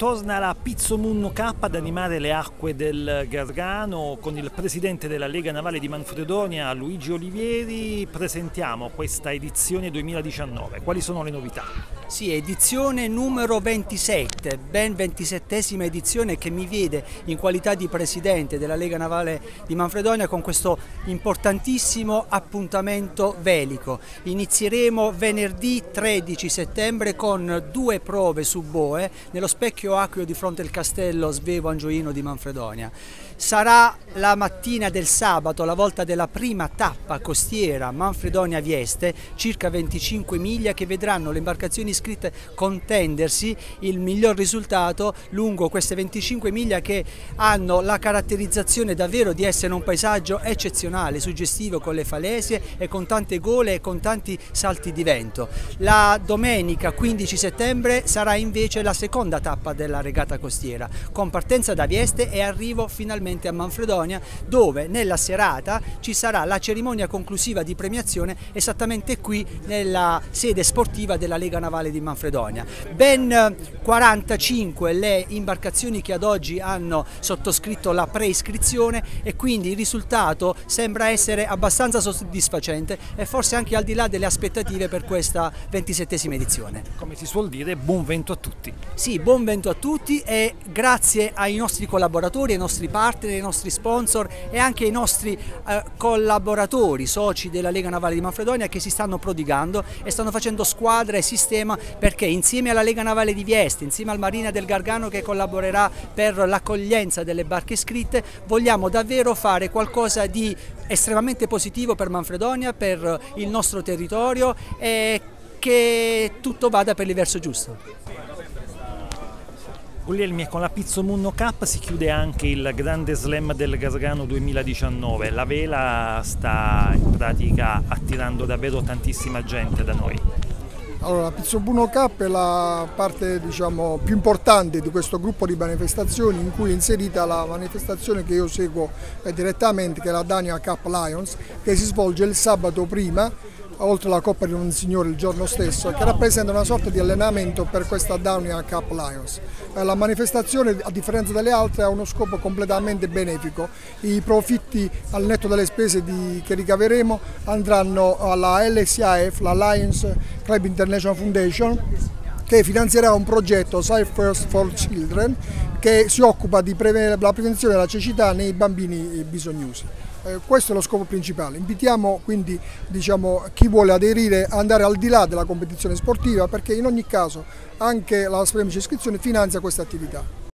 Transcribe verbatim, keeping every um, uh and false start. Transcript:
torna la Pizzomunno Cup ad animare le acque del Gargano con il presidente della Lega Navale di Manfredonia, Luigi Olivieri. Presentiamo questa edizione duemiladiciannove. Quali sono le novità? Sì, edizione numero ventisette, ben ventisettesima edizione che mi vede in qualità di presidente della Lega Navale di Manfredonia con questo importantissimo appuntamento velico. Inizieremo venerdì tredici settembre con due prove su boe nello specchio acqueo di fronte al castello Svevo Angioino di Manfredonia. Sarà la mattina del sabato la volta della prima tappa costiera Manfredonia-Vieste, circa venticinque miglia, che vedranno le imbarcazioni iscritte contendersi il miglior risultato lungo queste venticinque miglia che hanno la caratterizzazione davvero di essere un paesaggio eccezionale, suggestivo, con le falesie e con tante gole e con tanti salti di vento. La domenica quindici settembre sarà invece la seconda tappa della regata costiera, con partenza da Vieste e arrivo finalmente a Manfredonia, dove nella serata ci sarà la cerimonia conclusiva di premiazione esattamente qui nella sede sportiva della Lega Navale di Manfredonia. Ben quarantacinque le imbarcazioni che ad oggi hanno sottoscritto la preiscrizione e quindi il risultato sembra essere abbastanza soddisfacente e forse anche al di là delle aspettative per questa ventisettesima edizione. Come si suol dire, buon vento a tutti. Sì, buon vento a tutti e grazie ai nostri collaboratori, ai nostri partner, ai nostri sponsor e anche ai nostri eh, collaboratori, soci della Lega Navale di Manfredonia, che si stanno prodigando e stanno facendo squadra e sistema, perché insieme alla Lega Navale di Vieste, insieme al Marina del Gargano che collaborerà per l'accoglienza delle barche iscritte, vogliamo davvero fare qualcosa di estremamente positivo per Manfredonia, per il nostro territorio, e che tutto vada per il verso giusto. Guglielmi, con la Pizzomunno Cup si chiude anche il Grande Slam del Gargano duemiladiciannove. La vela sta in pratica attirando davvero tantissima gente da noi. Allora, la Pizzomunno Cup è la parte, diciamo, più importante di questo gruppo di manifestazioni, in cui è inserita la manifestazione che io seguo direttamente, che è la Dania Cup Lions, che si svolge il sabato prima, oltre alla Coppa di Monsignore il giorno stesso, che rappresenta una sorta di allenamento per questa Dania Cup Lions. La manifestazione, a differenza delle altre, ha uno scopo completamente benefico. I profitti, al netto delle spese di, che ricaveremo, andranno alla L S I F, la Lions Club International Foundation, che finanzierà un progetto Safe First for Children che si occupa di prevenire la prevenzione della cecità nei bambini bisognosi. Eh, questo è lo scopo principale. Invitiamo quindi, diciamo, chi vuole aderire ad andare al di là della competizione sportiva, perché in ogni caso anche la semplice iscrizione finanzia questa attività.